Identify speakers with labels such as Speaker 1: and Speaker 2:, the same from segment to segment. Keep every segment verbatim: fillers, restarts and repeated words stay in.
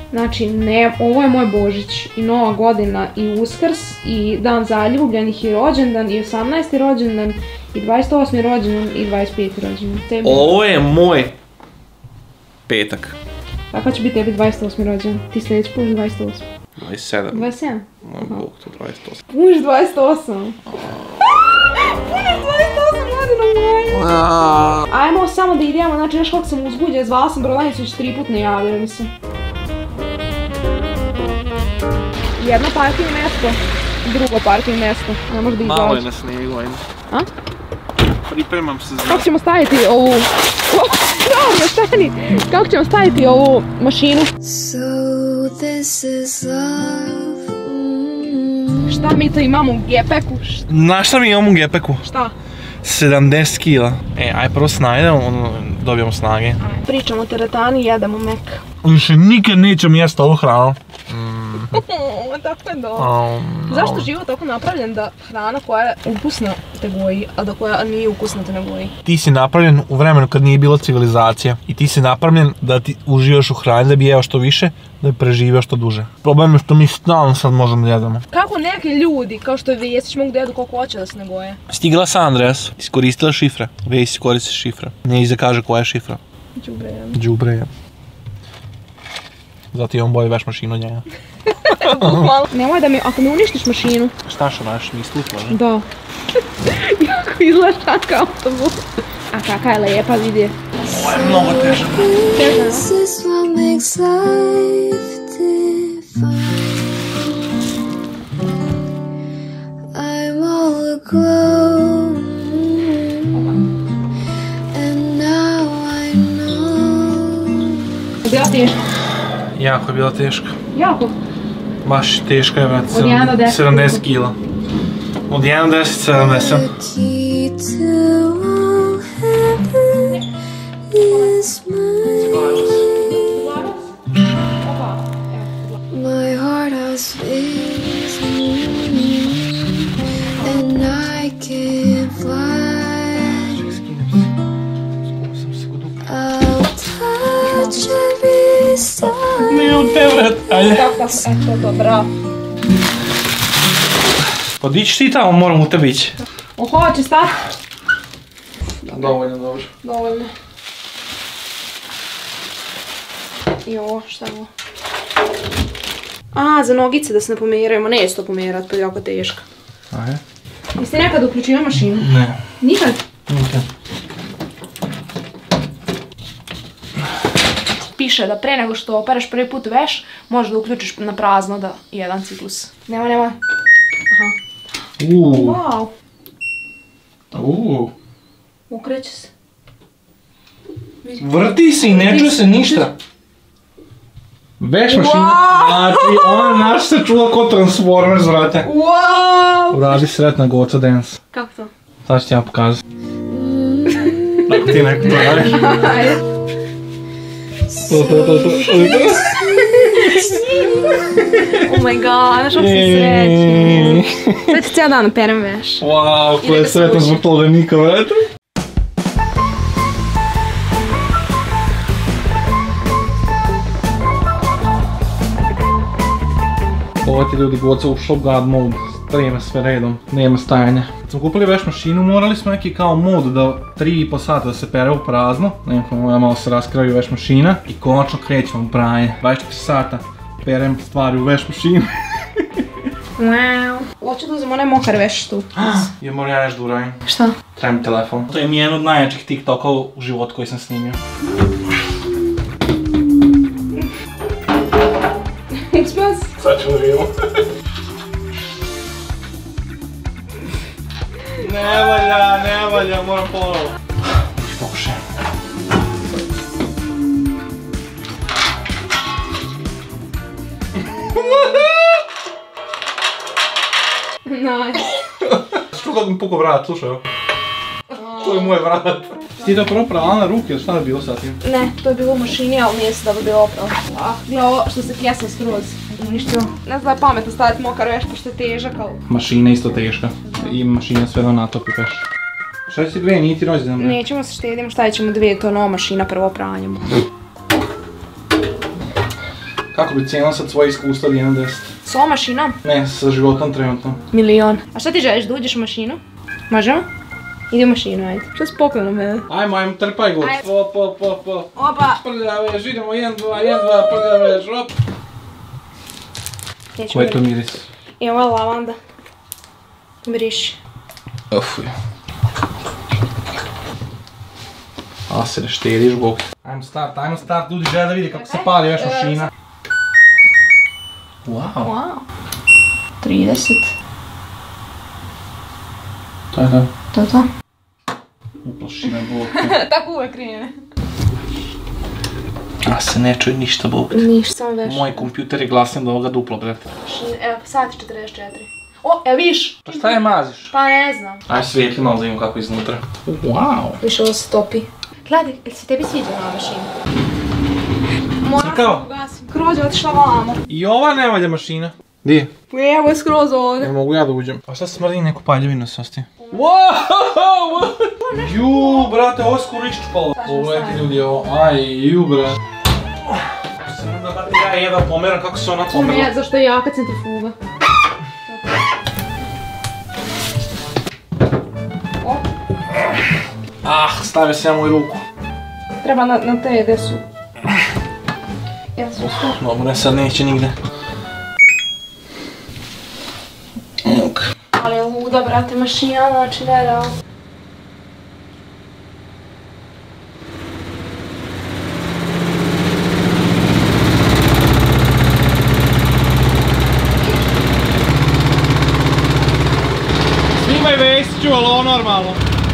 Speaker 1: Znači, ne, ovo je moj Božić i Nova godina i Uskrs i Dan zaljubljenih i rođendan i osamnaesti rođendan i dvadeset osmi rođendan i dvadeset peti rođendan.
Speaker 2: Ovo je moj petak.
Speaker 1: Kako će biti tebi dvadeset osmi rođendan? Ti sljedeći puniš dvadeset osmi.
Speaker 2: dvadeset sedam.
Speaker 1: dvadeset sedam?
Speaker 2: Moj bog, to je dvadeset osam.
Speaker 1: Puniš dvadeset osam? Puniš dvadeset osam godina moja! Ajmo samo da idemo, znači još kako sam uzbuđen, zvala sam prodavnicu već tri put ne javljaju mi se. Jedno parking mjesto, drugo parking mjesto, ne može da izađe.
Speaker 2: Malo je na snijegu, ajde.
Speaker 1: A?
Speaker 2: Pripremam se za...
Speaker 1: Kako ćemo staviti ovu... Dobro, stani! Kako ćemo staviti ovu mašinu? Šta mi to imamo u gepeku?
Speaker 2: Znaš šta mi imamo u gepeku?
Speaker 1: Šta?
Speaker 2: sedamdeset kila. E, aj prvo snajdemo, onda dobijemo snage.
Speaker 1: Pričamo o teretani i jedemo mek.
Speaker 2: Više nikad nećem jesti ovu hranu.
Speaker 1: Tako je dobro. Zašto život tako napravljen da hrana koja je ukusna te goji, a da koja nije ukusna te ne goji?
Speaker 2: Ti si napravljen u vremenu kad nije bilo civilizacija i ti si napravljen da ti uživaš u hrani, da bi jeo što više, da bi preživio što duže. Problem je što mi stalno sad možemo da jedemo.
Speaker 1: Kako neki ljudi, kao što je Vesić, mogu da jedu koliko hoće da se ne goje?
Speaker 2: Stigla sa Andreas, iskoristila šifre. Vesić koristi šifre. Ne iza kaže koja je šifra.
Speaker 1: Đubrejem.
Speaker 2: Đubrejem. Zato imam bolje veš mašinu od njega.
Speaker 1: Nemoj da mi, ako mi uništiš mašinu.
Speaker 2: Šta što naš, mi slutilo, ne?
Speaker 1: Da. Jako izgleda čaka autobus. A kaka je lepa, vidi.
Speaker 2: Ovo je mnogo teža.
Speaker 1: Bila teška?
Speaker 2: Jako je bila teška.
Speaker 1: Jako?
Speaker 2: Baš teška je, vrat,
Speaker 1: Od jedan do deset.
Speaker 2: sedamdeset kila. Od jedan do deset, sedamdeset.
Speaker 3: My heart has wings and I can fly. I'll touch every star.
Speaker 2: Ne od te, vrat, ajde.
Speaker 1: Tako, tako, eto to, bravo.
Speaker 2: Odići ti tamo, moram u tebi ići.
Speaker 1: Oho, će stati?
Speaker 2: Dovoljno, dobro.
Speaker 1: Dovoljno. I ovo, šta je ovo? A, za nogice da se ne pomerajemo, neće to pomerat, pa je jako teška.
Speaker 2: Ajde.
Speaker 1: Jeste nekad uključio mašinu?
Speaker 2: Ne.
Speaker 1: Nikad?
Speaker 2: Nikad.
Speaker 1: Piše da pre nego što opereš prvi put veš, možeš da uključiš na prazno da jedan ciklus. Nema, nema. Aha.
Speaker 2: Uuu.
Speaker 1: Wow.
Speaker 2: Uuu.
Speaker 1: Okreće se.
Speaker 2: Vrti se i ne čuje se ništa. Veš mašina. Znači, ona naš se čula ko Transformers, vrate.
Speaker 1: Wow!
Speaker 2: Uradi sretna Goca Dance.
Speaker 1: Kako to?
Speaker 2: Sad ću ti ja pokazati. Ako ti neko to radiš.
Speaker 1: Ajde.
Speaker 2: To, to, to, to.
Speaker 1: Oh my god, znaš kako sam srećna. Sad ću cijel dan operem veš.
Speaker 2: Wow, ko je sretna zbog toga Nika, vrate. Ovo ti ljudi Goca u shop god mode, treme sve redom, nema stajanja. Kad smo kupili veš mašinu, morali smo neki kao mod da tri i po sata da se pere u prazno, nekako malo se raskraju veš mašina i konačno krećemo u pranje. dvadeset četiri sata perem stvari u veš mašinu.
Speaker 1: Wow. Hoću da uzem onaj mokar veš tu.
Speaker 2: Ja moram ja nešto da uradim.
Speaker 1: Šta?
Speaker 2: Treba mi telefon. To je mi jedan od najjačih TikToka u životu koji sam snimio.
Speaker 1: Uspio si?
Speaker 2: Sad ćemo da vidimo. Ne valja, ne valja, moram ponovo. Pokušaj.
Speaker 1: Nice.
Speaker 2: Što kad mi puko vrat, slušaj ovo. To je moj vrat. Ti to prvo prala na ruke ili šta je bilo sad tim?
Speaker 1: Ne, to je bilo u mašini, ali nije se da bi bilo opravo. Ah, gle ovo što se pjesma skroz uništio. Ne znam da je pametno staviti mokar veš, pošto je težak, ali...
Speaker 2: Mašina je isto teška. I mašina sve da natopi veš. Šta si dve, nije ti rođendan bre?
Speaker 1: Nećemo se štedimo, stavit ćemo dvije, to je nova mašina, prvo pranjemo.
Speaker 2: Kako bi cijenila sad svoje iskustva od jedan do deset?
Speaker 1: S ovom mašinom?
Speaker 2: Ne, sa životom trenutno.
Speaker 1: Milion. A šta ti želiš, da uđeš u mašinu? Možemo? Idi u mašinu, ajde. Što si popio na mene?
Speaker 2: Ajmo, ajmo, trpaj god.
Speaker 1: Ajde.
Speaker 2: Op, op, op, op.
Speaker 1: Opa!
Speaker 2: Prljaveš, idemo, jedan, dva, jedan, dva, prljaveš, op. Koji je to miris?
Speaker 1: I ovo je lavanda. Briši.
Speaker 2: Ufuj. A se ne štediš, bog. Ajmo start, ajmo start, ljudi žele da vidi kako se pali veš mašina. Wow.
Speaker 1: Wow. trideset.
Speaker 2: To je to.
Speaker 1: To je to.
Speaker 2: Uplaši me, bog.
Speaker 1: Tako uvek krene.
Speaker 2: A se ne čuje ništa, bog.
Speaker 1: Ništa, samo veš.
Speaker 2: Moj kompjuter je glasniji od ovoga duplo, brate.
Speaker 1: Evo, sat je četrdeset četiri. O, evo viš!
Speaker 2: Pa šta je maziš?
Speaker 1: Pa ne znam.
Speaker 2: Aj svijetli malo da vidim kako je iznutra. Wow.
Speaker 1: Viš ovo se topi. Gledaj, jel se tebi sviđa ova mašina? Moram se
Speaker 2: Kao?
Speaker 1: ugasim. Skroz je otišla vamo.
Speaker 2: I ova ne valja mašina. Di je?
Speaker 1: Evo je skroz ovdje.
Speaker 2: Ne mogu ja da uđem. A šta smrdi neku paljevinu se ostaje? Wow! Ju, brate, ovo je skoro iščupalo. Pogledajte ljudi ovo. Aj, ju, brate. Sam da brate ja jedva pomeram kako se ona pomerala.
Speaker 1: Ne, zašto je jaka centrifuga.
Speaker 2: Ah, stavio sam ja moju ruku.
Speaker 1: Treba na, na te gdje su. Jel su što?
Speaker 2: Dobro, sad neće nigde. Evo ga.
Speaker 1: Ali je luda, brate, mašina, znači ne da...
Speaker 2: Snimaj Vesiću, ali ovo normalno.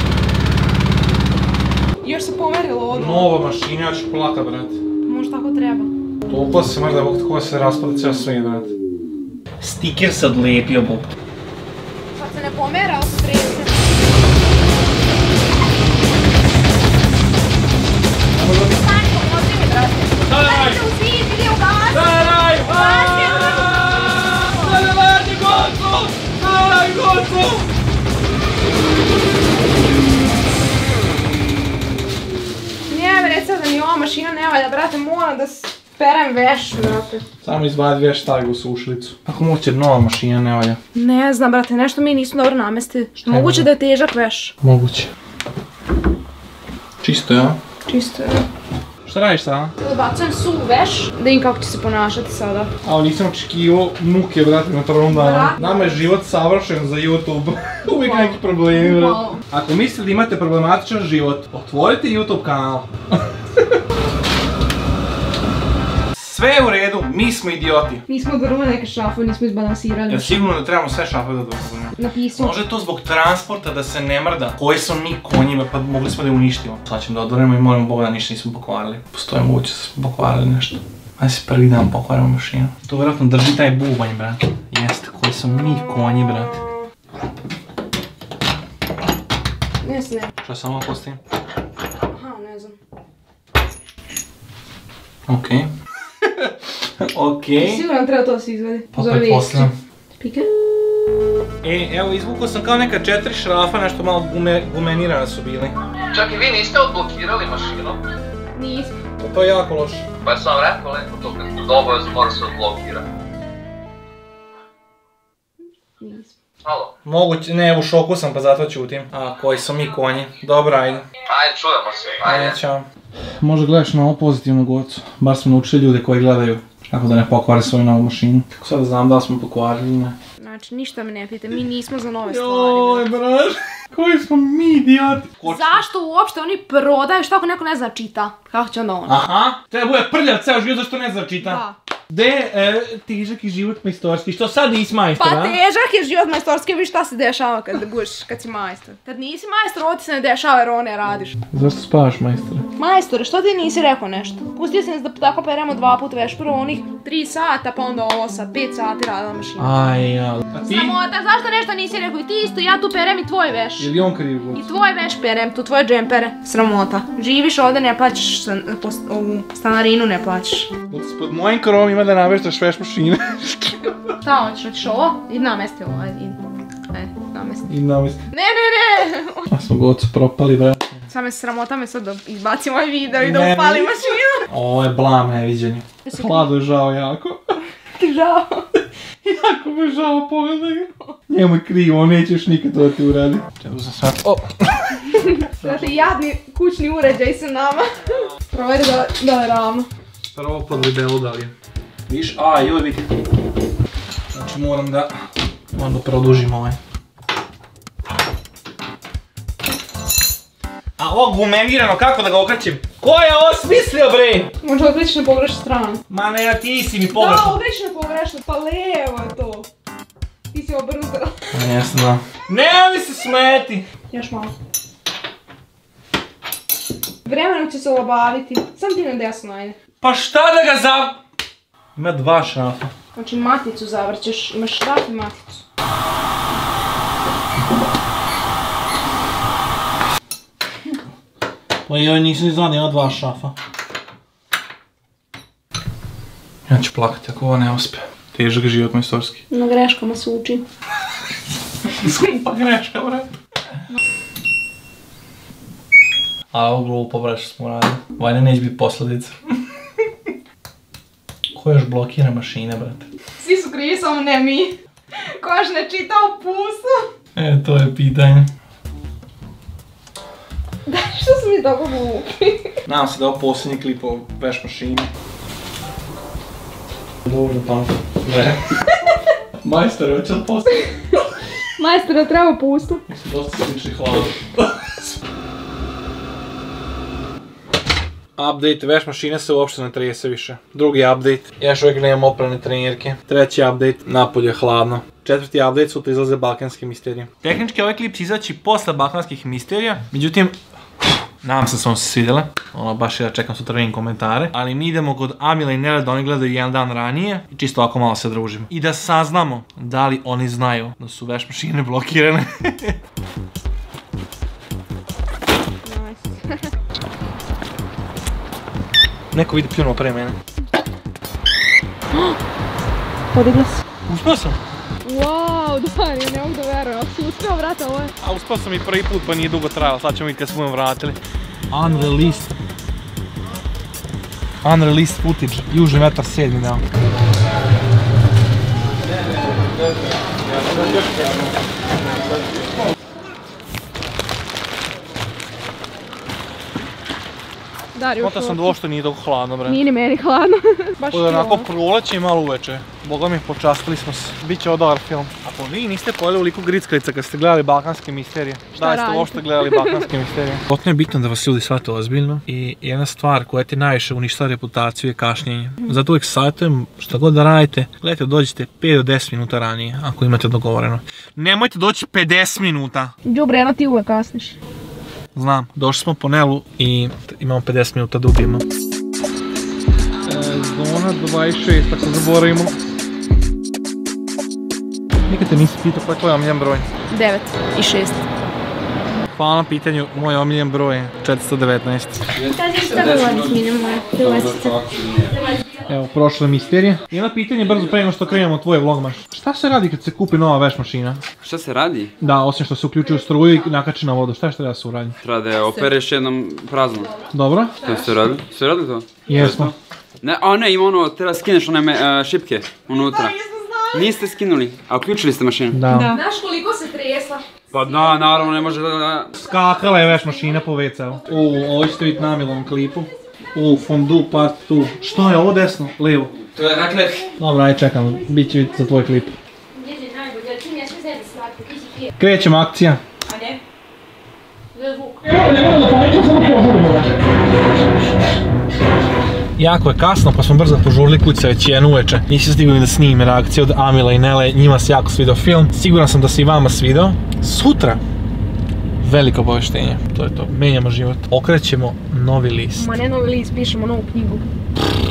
Speaker 1: Još se pomerilo ovo.
Speaker 2: Nova mašina, ja ću plakat, brate.
Speaker 1: Možda tako treba.
Speaker 2: Toliko se mrda, bog tako se raspada cijel svijet, brate. Stiker se odlepio, bog.
Speaker 1: Sad se ne pomera, ali se trese. Stani, pomozi mi, brate.
Speaker 2: Daj!
Speaker 1: Stani u zid, idi u gaz.
Speaker 2: Daj, daj! Daj, daj, gocu! Daj, gocu!
Speaker 1: Ne, recimo da mi ova mašina ne valja, brate, moram da perem veš, brate.
Speaker 2: Samo izvadi veš, stavi ga u sušilicu. Kako moguće nova mašina ne valja?
Speaker 1: Ne znam, brate, nešto mi nismo dobro namestili.
Speaker 2: je
Speaker 1: Moguće
Speaker 2: ovo?
Speaker 1: da je težak veš.
Speaker 2: Moguće. Čisto, ja?
Speaker 1: Čisto je.
Speaker 2: Šta radiš sada?
Speaker 1: Bacujem suv veš, da im kako će se ponašati sada.
Speaker 2: A nisam očekivao muke, brate, na prvom danu.
Speaker 1: Brate.
Speaker 2: Nama je život savršen za YouTube. Uvijek
Speaker 1: Wow.
Speaker 2: neki problemi, brate.
Speaker 1: Wow.
Speaker 2: Ako mislite da imate problematičan život, otvorite YouTube kanal. Sve je u redu, mi smo idioti.
Speaker 1: Nismo odvrnuli neke šrafove, nismo izbalansirali.
Speaker 2: Ja sigurno da trebamo sve šape da odvrnemo.
Speaker 1: Napisao.
Speaker 2: Može to zbog transporta da se ne mrda. Koji smo mi konjima, pa mogli smo da je uništimo. Sad ćemo da odvrnemo i molimo Boga da ništa nismo pokvarili. Postoje moguće da smo pokvarili nešto. Ajde se prvi dan pokvarimo mašinu. To vjerojatno drži taj bubanj, brate. Jeste, koji smo mi konji, brate.
Speaker 1: Ne se ne.
Speaker 2: Šta samo postavim?
Speaker 1: Aha, ne znam.
Speaker 2: Okej. Okej.
Speaker 1: Sigurno treba to da se izvedi.
Speaker 2: Pa pretpostavljam.
Speaker 1: Pika.
Speaker 2: E, evo izvukao sam kao neka četiri šrafa, nešto malo gume, gumenirana su bili.
Speaker 4: Čak i vi niste odblokirali mašinu?
Speaker 1: Nismo.
Speaker 2: To, to je jako loše.
Speaker 4: Pa sam vam rekao lepo to kad ste obavezno mora se odblokira.
Speaker 1: Nismo.
Speaker 4: Halo?
Speaker 2: Moguće, ne, u šoku sam pa zato ćutim. A, koji smo mi konji. Dobro, ajde.
Speaker 4: Ajde, čujemo se. Ajde.
Speaker 2: Ajde, čao. Možda gledaš na ovo pozitivno gocu. Bar smo naučili ljude koji gledaju kako da ne pokvare svoju novu mašinu. Kako sad znam da li smo pokvarili ili ne.
Speaker 1: Znači, ništa me ne pita, mi nismo za nove stvari.
Speaker 2: Joj, braš, koji smo mi idioti.
Speaker 1: Zašto uopšte oni prodaju, što ako neko ne zna čita? Kako će onda on?
Speaker 2: Aha, treba bude prljav ceo život zašto ne zna čita.
Speaker 1: Da.
Speaker 2: De, e, težak je život majstorski, što sad nisi majstor,
Speaker 1: Pa
Speaker 2: a?
Speaker 1: težak je život majstorski, viš šta se dešava kad budeš, kad si majstor. Kad nisi majstor, ovo ti se ne dešava jer ovo ne radiš.
Speaker 2: Zašto spavaš, majstore?
Speaker 1: Majstore, što ti nisi rekao nešto? Pustio sam nas da tako peremo dva puta veš, prvo onih tri sata, pa onda ovo sad, pet sati radila mašina.
Speaker 2: Aj, ja. A ti?
Speaker 1: Sramota, zašto nešto nisi rekao? I ti isto, ja tu perem i tvoj veš.
Speaker 2: Je li on kriv god?
Speaker 1: I tvoj veš perem, tu tvoje džempere. Sramota. Živiš ovdje, ne plaćaš stan, post, ovu stanarinu, ne plaćaš.
Speaker 2: Pod mojim krovom ima da naveštaš veš mašine.
Speaker 1: Šta hoćeš, hoćeš ovo? Idi namesti ovo, ajde, idi. Ajde, namesti.
Speaker 2: I namesti.
Speaker 1: Ne, ne, ne!
Speaker 2: A smo gocu propali, brate.
Speaker 1: Samo je sramota me sad da izbacim ovaj video i da upalim mašinu.
Speaker 2: Ovo je blam neviđenje. Hladu je žao jako.
Speaker 1: Ti žao.
Speaker 2: Jako me žao, pogledaj ga. Njemu je krivo, on nećeš nikad to da ti uradi. Čemu sam sad... O!
Speaker 1: Znači, jadni kućni uređaj su nama. Proveri da je ravno.
Speaker 2: Prvo pod libelu da li je. Viš, a joj vidi. Znači moram da... Moram da produžim ovaj. A ovo gumenirano, kako da ga okrećem? Ko je ovo smislio, bre?
Speaker 1: Možda okrećeš na pogrešnu stranu.
Speaker 2: Ma ne, ti si mi pogrešno.
Speaker 1: Da, okrećeš na pogrešnu, pa levo je to. Ti si obrnuto.
Speaker 2: Jesno da. Ne mi se smeti.
Speaker 1: Još malo. Vremenom će se olabaviti. Sam ti na desno, ajde.
Speaker 2: Pa šta da ga za... Ima dva šrafa.
Speaker 1: Znači maticu zavrćeš, imaš šraf i maticu.
Speaker 2: Pa joj nisam znao da ima dva šrafa. Ja ću plakati ako ovo ne uspije. Težak život majstorski.
Speaker 1: Na greškama se uči.
Speaker 2: Skupa greška, bre. A ovo glupo, bre, što smo radili. Vajde neće biti posljedica. Ko još blokira mašine, brate?
Speaker 1: Svi su krivi, samo ne mi. Ko još ne čita u pusu.
Speaker 2: E, to je pitanje.
Speaker 1: Da, što su mi tako glupi?
Speaker 2: Nadam se da je ovo posljednji klip o veš mašini. Dobro, pamte. Ne. Majster, hoće li posljednji?
Speaker 1: Majster, da treba pustu.
Speaker 2: Mislim, dosta slični hladu. Update, veš mašine se uopšte ne trese više. Drugi update, ja još uvijek nemam oprane trenirke. Treći update, napolje je hladno. Četvrti update, sutra izlaze balkanske misterije. Tehnički ovaj klip će izaći posle balkanskih misterija, međutim, nadam se da su vam se svidjele. Ono, baš ja čekam sutra vidim komentare. Ali mi idemo kod Amila i Nele da oni gledaju jedan dan ranije i čisto ovako malo se družimo. I da saznamo da li oni znaju da su veš mašine blokirane. Neko vidi pljunuo pre mene.
Speaker 1: Podigla se.
Speaker 2: Uspio sam.
Speaker 1: Wow, da, ja ne mogu da verujem, ako si uspio vrata ovo je.
Speaker 2: A uspio sam i prvi put pa nije dugo trajalo, sad ćemo vidjeti kad se budemo vratili. Unreleased. Unreleased footage, južni vetar sedmi dao. Konta sam došlo što nije toliko hladno, bre.
Speaker 1: Nije ni meni hladno. Baš
Speaker 2: Ovo je onako proleće i malo uveče. Boga mi, počastili smo se. Biće ovo dobar film. Ako vi niste pojeli u liku Grickalica kad ste gledali balkanske misterije, da li ste uopšte gledali balkanske misterije? Potno je bitno da vas ljudi shvate ozbiljno i jedna stvar koja ti najviše uništava reputaciju je kašnjenje. Zato uvijek savjetujem šta god da radite, gledajte dođite pet do deset minuta ranije ako imate dogovoreno. Nemojte doći pedeset minuta.
Speaker 1: Đubre, jedno ti uvek kasniš.
Speaker 2: Znam, došli smo po Nelu i imamo pedeset minuta da ubijemo. Zona dvadeset šest, ako zaboravimo. Nikad te nisi pitao koji je tvoj omiljen broj?
Speaker 1: devet i šest.
Speaker 2: Hvala na pitanju, moj omiljen broj je četiristo devetnaest.
Speaker 1: Kaži šta govoriš minimum, prelazite.
Speaker 2: Evo, prošle misterije. Jedno pitanje brzo pre nego što krenemo tvoj vlogmaš. Šta se radi kad se kupi nova veš mašina?
Speaker 5: Šta se radi?
Speaker 2: Da, osim što se uključuje u struju i nakači na vodu, šta je što treba se uradi?
Speaker 5: Treba da je opereš jednom prazno.
Speaker 2: Dobro?
Speaker 5: Što ste radili? Ste radili to?
Speaker 2: Jesmo.
Speaker 5: Ne, a ne, ima ono, treba skineš one uh, šipke unutra. Niste skinuli, a uključili ste mašinu.
Speaker 2: Da.
Speaker 1: Znaš koliko se tresla?
Speaker 5: Pa da, naravno, ne može da...
Speaker 2: Skakala je veš mašina po ve ce u. U, ovo ćete vidjeti na Amilovom klipu. U, fondue part tu. Što je ovo desno? Lijevo.
Speaker 5: To je raklet.
Speaker 2: Dobro, aj čekam, bit će vidjeti za tvoj klip. Krećemo akcija.
Speaker 1: A ne?
Speaker 2: Jako je kasno pa smo brzo požurili, kuća već jedan uveče. Nisi stigli da snime reakcije od Amila i Nele, njima se jako svidio film. Siguran sam da se i vama svidio. Sutra veliko obavještenje, to je to, menjamo život. Okrećemo novi list.
Speaker 1: Ma ne novi list, pišemo novu knjigu.